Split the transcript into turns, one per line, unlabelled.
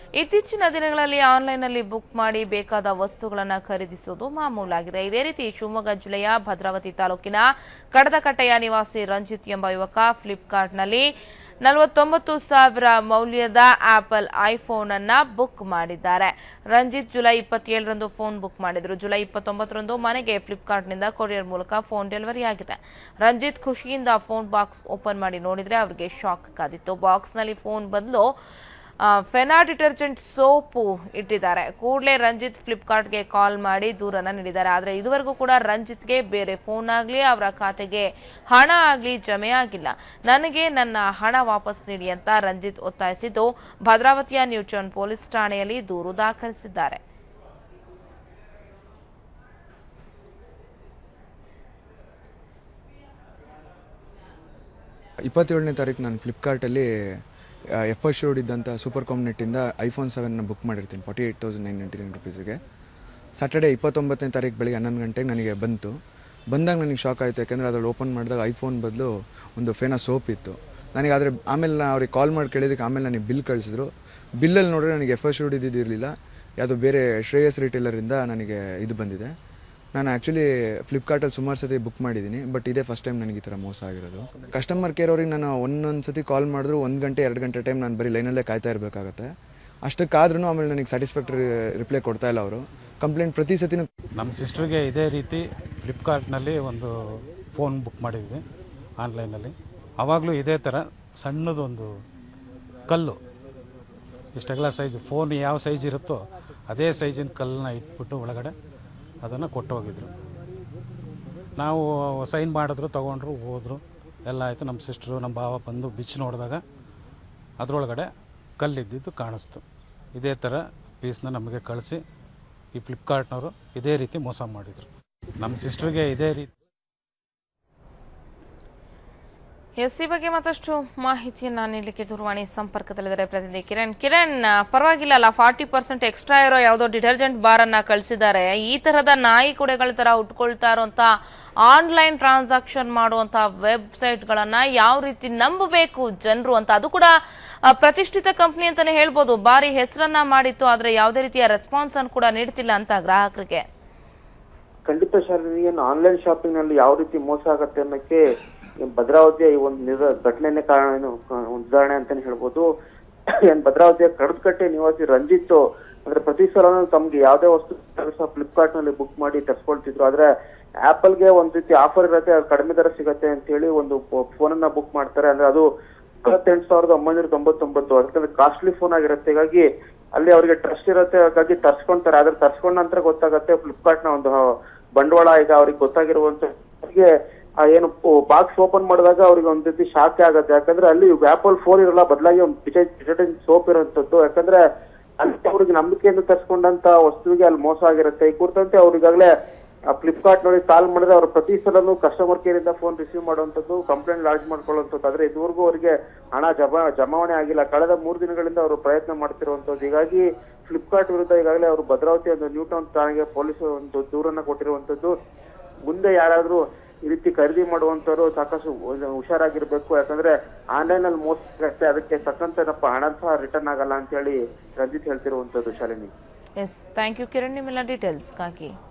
ಇತ್ತೀಚಿನ ದಿನಗಳಲ್ಲಿ ಆನ್ಲೈನ್ನಲ್ಲಿ ಬುಕ್ ಮಾಡಿ ಬೇಕಾದ ವಸ್ತುಗಳನ್ನು ಖರೀದಿಸುವುದು ಮಾಮೂಲಾಗಿದೆ. ಇದೇ ರೀತಿ ಶಿವಮೊಗ್ಗ ಜಿಲ್ಲೆಯ ಭದ್ರಾವತಿ ತಾಲೂಕಿನ ಕಡದಕಟ್ಟೆಯ ನಿವಾಸಿ ರಂಜಿತ್ ಎಂಬ ಯುವಕ ಫ್ಲಿಪ್ಕಾರ್ಟ್ನಲ್ಲಿ 49,000 ಮೌಲ್ಯದ ಆಪಲ್ ಐಫೋನ್ ಅನ್ನು ಬುಕ್ ಮಾಡಿದ್ದಾರೆ. ರಂಜಿತ್ ಜುಲೈ 27ರಂದು ಫೋನ್ ಬುಕ್ ಮಾಡಿದ್ರು. ಜುಲೈ 29ರಂದು ಮನೆಗೆ ಫ್ಲಿಪ್ಕಾರ್ಟ್ನಿಂದ ಕೊರಿಯರ್ ಮೂಲಕ ಫೋನ್ ಡೆಲಿವರಿ ಆಗಿದೆ. ರಂಜಿತ್ ಖುಷಿಯಿಂದ ಫೋನ್ ಬಾಕ್ಸ್ ಓಪನ್ ಮಾಡಿ ನೋಡಿದ್ರೆ ಅವರಿಗೆ ಶಾಕ್ ಕಾದಿತ್ತು. ಬಾಕ್ಸ್ನಲ್ಲಿ ಫೋನ್ ಬದಲು ಫೆನಾ ಡಿಟರ್ಜೆಂಟ್ ಸೋಪು ಇಟ್ಟಿದ್ದಾರೆ. ಕೂಡಲೇ ರಂಜಿತ್ ಫ್ಲಿಪ್ಕಾರ್ಟ್ಗೆ ಕಾಲ್ ಮಾಡಿ ದೂರನ್ನ ನೀಡಿದ್ದಾರೆ. ಆದರೆ ಇದುವರೆಗೂ ಕೂಡ ರಂಜಿತ್ಗೆ ಬೇರೆ ಫೋನ್ ಆಗಲಿ ಅವರ ಖಾತೆಗೆ ಹಣ ಆಗಲಿ ಜಮೆ ಆಗಿಲ್ಲ. ನನಗೆ ನನ್ನ ಹಣ ವಾಪಸ್ ನೀಡಿ ಅಂತ ರಂಜಿತ್ ಒತ್ತಾಯಿಸಿದ್ದು ಭದ್ರಾವತಿಯ ನ್ಯೂ ಟೌನ್ ಪೊಲೀಸ್ ಠಾಣೆಯಲ್ಲಿ ದೂರು ದಾಖಲಿಸಿದ್ದಾರೆ.
ತಾರೀಕು ನಾನು ಫ್ಲಿಪ್ಕಾರ್ಟಲ್ಲಿ ಎಫರ್ಟ್ ಇದ್ದಂಥ ಸೂಪರ್ ಕಾಮ್ನೆಟ್ಟಿಂದ ಐಫೋನ್ 7 ಬುಕ್ ಮಾಡಿರ್ತೀನಿ 48,999 ರುಪೀಸ್ಗೆ. ಸ್ಯಾಟರ್ಡೇ 29ನೇ ತಾರೀಕು ಬೆಳಿಗ್ಗೆ 11 ಗಂಟೆಗೆ ನನಗೆ ಬಂದಾಗ ನನಗೆ ಶಾಕ್ ಆಯಿತು. ಯಾಕೆಂದರೆ ಅದರಲ್ಲಿ ಓಪನ್ ಮಾಡಿದಾಗ ಐಫೋನ್ ಬದಲು ಒಂದು ಫೇನಾ ಸೋಪ್ ಇತ್ತು. ನನಗೆ ಆದರೆ ಆಮೇಲೆ ನಾನು ಅವ್ರಿಗೆ ಕಾಲ್ ಮಾಡಿ ಕೇಳಿದ್ದಕ್ಕೆ ಆಮೇಲೆ ನನಗೆ ಬಿಲ್ ಕಳಿಸಿದ್ರು. ಬಿಲ್ಲಲ್ಲಿ ನೋಡಿದ್ರೆ ನನಗೆ ಎಫರ್ಟ್ ಇದ್ದಿರಲಿಲ್ಲ, ಯಾವುದೋ ಬೇರೆ ಶ್ರೇಯಸ್ ರಿಟೇಲರಿಂದ ನನಗೆ ಇದು ಬಂದಿದೆ. ನಾನು ಆ್ಯಕ್ಚುಲಿ ಫ್ಲಿಪ್ಕಾರ್ಟಲ್ಲಿ ಸುಮಾರು ಸತಿ ಬುಕ್ ಮಾಡಿದ್ದೀನಿ, ಬಟ್ ಇದೇ ಫಸ್ಟ್ ಟೈಮ್ ನನಗೆ ಈ ಥರ ಮೋಸ ಆಗಿರೋದು. ಕಸ್ಟಮರ್ ಕೇರ್ ಅವ್ರಿಗೆ ನಾನು ಒಂದೊಂದು ಸತಿ ಕಾಲ್ ಮಾಡಿದ್ರು 1 ಗಂಟೆ 2 ಗಂಟೆ ಟೈಮ್ ನಾನು ಬರೀ ಲೈನಲ್ಲೇ ಕಾಯ್ತಾ ಇರಬೇಕಾಗತ್ತೆ. ಅಷ್ಟಕ್ಕಾದ್ರೂ ಆಮೇಲೆ ನನಗೆ ಸ್ಯಾಟಿಸ್ಫ್ಯಾಕ್ಟರಿ ರಿಪ್ಲೈ ಕೊಡ್ತಾ ಇಲ್ಲ ಅವರು. ಕಂಪ್ಲೇಂಟ್ ಪ್ರತಿ ಸತಿನೂ
ನಮ್ಮ ಸಿಸ್ಟರ್ಗೆ ಇದೇ ರೀತಿ ಫ್ಲಿಪ್ಕಾರ್ಟ್ನಲ್ಲಿ ಒಂದು ಫೋನ್ ಬುಕ್ ಮಾಡಿದ್ವಿ ಆನ್ಲೈನಲ್ಲಿ. ಆವಾಗಲೂ ಇದೇ ಥರ ಸಣ್ಣದೊಂದು ಕಲ್ಲು, ಇಷ್ಟೆಲ್ಲ ಸೈಜ್, ಫೋನ್ ಯಾವ ಸೈಜ್ ಇರುತ್ತೋ ಅದೇ ಸೈಜಿನ ಕಲ್ಲನ್ನ ಇಟ್ಬಿಟ್ಟು ಒಳಗಡೆ ಅದನ್ನು ಕೊಟ್ಟು ಹೋಗಿದ್ರು. ನಾವು ಸೈನ್ ಮಾಡಿದ್ರು, ತೊಗೊಂಡ್ರು, ಹೋದ್ರು, ಎಲ್ಲ ಆಯಿತು. ನಮ್ಮ ಸಿಸ್ಟ್ರು ನಮ್ಮ ಭಾವ ಬಂದು ಬಿಚ್ಚಿ ನೋಡಿದಾಗ ಅದರೊಳಗಡೆ ಕಲ್ಲಿದ್ದಿದ್ದು ಕಾಣಿಸ್ತು. ಇದೇ ಥರ ಪೀಸ್ನ ನಮಗೆ ಕಳಿಸಿ ಈ ಫ್ಲಿಪ್ಕಾರ್ಟ್ನವರು ಇದೇ ರೀತಿ ಮೋಸ ಮಾಡಿದರು. ನಮ್ಮ ಸಿಸ್ಟ್ರಿಗೆ ಇದೇ ರೀತಿ
ಈ ಬಗ್ಗೆ ಮತ್ತಷ್ಟು ಮಾಹಿತಿಯನ್ನ ನೀಡಲಿಕ್ಕೆ ದೂರವಾಣಿ ಸಂಪರ್ಕದಲ್ಲಿದ್ದಾರೆ ಪ್ರತಿನಿಧಿ ಕಿರಣ್. ಪರವಾಗಿಲ್ಲ ಅಲ್ಲ, 40% ಎಕ್ಸ್ಟ್ರಾ ಇರೋ ಯಾವುದೋ ಡಿಟರ್ಜೆಂಟ್ ಬಾರ್ ಅನ್ನ ಕಳಿಸಿದ್ದಾರೆ. ಈ ತರದ ನಾಯಿ ಕುಡೆಗಳ ತರ ಉಟ್ಕೊಳ್ತಾ ಇರುವಂತ ಆನ್ಲೈನ್ ಟ್ರಾನ್ಸಾಕ್ಷನ್ ಮಾಡುವಂತ ವೆಬ್ಸೈಟ್ ಗಳನ್ನ ಯಾವ ರೀತಿ ನಂಬಬೇಕು ಜನರು ಅಂತ, ಅದು ಕೂಡ ಪ್ರತಿಷ್ಠಿತ ಕಂಪನಿ ಅಂತಾನೆ ಹೇಳ್ಬೋದು. ಬಾರಿ ಹೆಸರನ್ನ ಮಾಡಿತ್ತು, ಆದ್ರೆ ಯಾವುದೇ ರೀತಿಯ ರೆಸ್ಪಾನ್ಸ್ ಅನ್ನು ಕೂಡ ನೀಡ್ತಿಲ್ಲ ಅಂತ ಗ್ರಾಹಕರಿಗೆ.
ಖಂಡಿತ ಶಾಲಿನಿ, ಆನ್ಲೈನ್ ಶಾಪಿಂಗ್ ನಲ್ಲಿ ಯಾವ ರೀತಿ ಮೋಸ ಆಗತ್ತೆ ಅನ್ನೋಕ್ಕೆ ಭದ್ರಾವತಿಯ ಈ ಒಂದು ಘಟನೆನೇ ಕಾರಣ, ಉದಾಹರಣೆ ಅಂತಾನೆ ಹೇಳ್ಬೋದು. ಭದ್ರಾವತಿಯ ಕಡದಕಟ್ಟೆ ನಿವಾಸಿ ರಂಜಿತ್ ಅಂದ್ರೆ ಪ್ರತಿ ಸಲ ತಮ್ಗೆ ಯಾವ್ದೇ ವಸ್ತು ಫ್ಲಿಪ್ಕಾರ್ಟ್ ನಲ್ಲಿ ಬುಕ್ ಮಾಡಿ ತರಿಸ್ಕೊಳ್ತಿದ್ರು. ಆದ್ರೆ ಆಪಲ್ಗೆ ಒಂದ್ ರೀತಿ ಆಫರ್ ಇರುತ್ತೆ, ಕಡಿಮೆ ದರ ಸಿಗತ್ತೆ ಅಂತ ಹೇಳಿ ಒಂದು ಫೋನ್ ಅನ್ನ ಬುಕ್ ಮಾಡ್ತಾರೆ. ಅಂದ್ರೆ ಅದು 28,999, ಅದಕ್ಕೆ ಕಾಸ್ಟ್ಲಿ ಫೋನ್ ಆಗಿರುತ್ತೆ. ಹೀಗಾಗಿ ಅಲ್ಲಿ ಅವ್ರಿಗೆ ಟ್ರಸ್ಟ್ ಇರುತ್ತೆ, ಹಾಗಾಗಿ ತರ್ಸ್ಕೊಂತಾರೆ. ಆದ್ರೆ ತರ್ಸ್ಕೊಂಡ ನಂತರ ಗೊತ್ತಾಗತ್ತೆ ಫ್ಲಿಪ್ಕಾರ್ಟ್ ನ ಒಂದು ಬಂಡವಾಳ ಈಗ ಅವ್ರಿಗೆ ಗೊತ್ತಾಗಿರುವಂತ ಏನು ಬಾಕ್ಸ್ ಓಪನ್ ಮಾಡಿದಾಗ ಅವ್ರಿಗೆ ಒಂದ್ ರೀತಿ ಶಾಕ್ ಆಗುತ್ತೆ. ಯಾಕಂದ್ರೆ ಅಲ್ಲಿ ಆಪಲ್ ಫೋನ್ ಇರಲ್ಲ, ಬದಲಾಗಿ ಒಂದು ಡಿಟರ್ಜೆಂಟ್ ಸೋಪ್ ಇರುವಂತದ್ದು. ಯಾಕಂದ್ರೆ ಅಲ್ಲಿ ಅವ್ರಿಗೆ ನಂಬಿಕೆಯಿಂದ ತರ್ಸ್ಕೊಂಡಂತ ವಸ್ತುವಿಗೆ ಅಲ್ಲಿ ಮೋಸ ಆಗಿರುತ್ತೆ. ಈ ಕುರಿತಂತೆ ಅವ್ರಿಗಾಗಲೇ ಫ್ಲಿಪ್ಕಾರ್ಟ್ ನೋಡಿ ಕಾಲ್ ಮಾಡಿದ್ರೆ ಅವ್ರು ಪ್ರತಿ ಸಲನೂ ಕಸ್ಟಮರ್ ಕೇರ್ ಇಂದ ಫೋನ್ ರಿಸೀವ್ ಮಾಡುವಂತದ್ದು, ಕಂಪ್ಲೇಂಟ್ ಲಾಂಚ್ ಮಾಡ್ಕೊಳ್ಳುವಂಥದ್ದು. ಆದ್ರೆ ಇದುವರೆಗೂ ಅವರಿಗೆ ಹಣ ಜಮಾವಣೆ ಆಗಿಲ್ಲ. ಕಳೆದ 3 ದಿನಗಳಿಂದ ಅವರು ಪ್ರಯತ್ನ ಮಾಡ್ತಿರುವಂತದ್ದು. ಹೀಗಾಗಿ ಫ್ಲಿಪ್ಕಾರ್ಟ್ ವಿರುದ್ಧ ಈಗಾಗಲೇ ಅವರು ಭದ್ರಾವತಿ ಒಂದು ನ್ಯೂ ಟೌನ್ ಠಾಣೆಗೆ ಪೊಲೀಸ್ ಒಂದು ದೂರನ್ನ ಕೊಟ್ಟಿರುವಂತದ್ದು. ಮುಂದೆ ಯಾರಾದ್ರೂ ಈ ರೀತಿ ಖರೀದಿ ಮಾಡುವಂತವ್ರು ಸಾಕಷ್ಟು ಹುಷಾರಾಗಿರ್ಬೇಕು. ಯಾಕಂದ್ರೆ ಆನ್ಲೈನ್ ಅಲ್ಲಿ ಮೋಸ ಆಗುತ್ತೆ, ಅದಕ್ಕೆ ತಕ್ಕಂತ ಹಣ ಸಹ ರಿಟರ್ನ್ ಆಗಲ್ಲ ಅಂತ ಹೇಳಿ ರಂಜಿತ್ ಹೇಳ್ತಿರುವಂತದ್ದು. ಶಾಲಿನಿ,
ಥ್ಯಾಂಕ್ ಯು ಕಿರಣ್, ನಿಮ್ಮೆಲ್ಲ ಡೀಟೇಲ್ಸ್ಗಾಗಿ.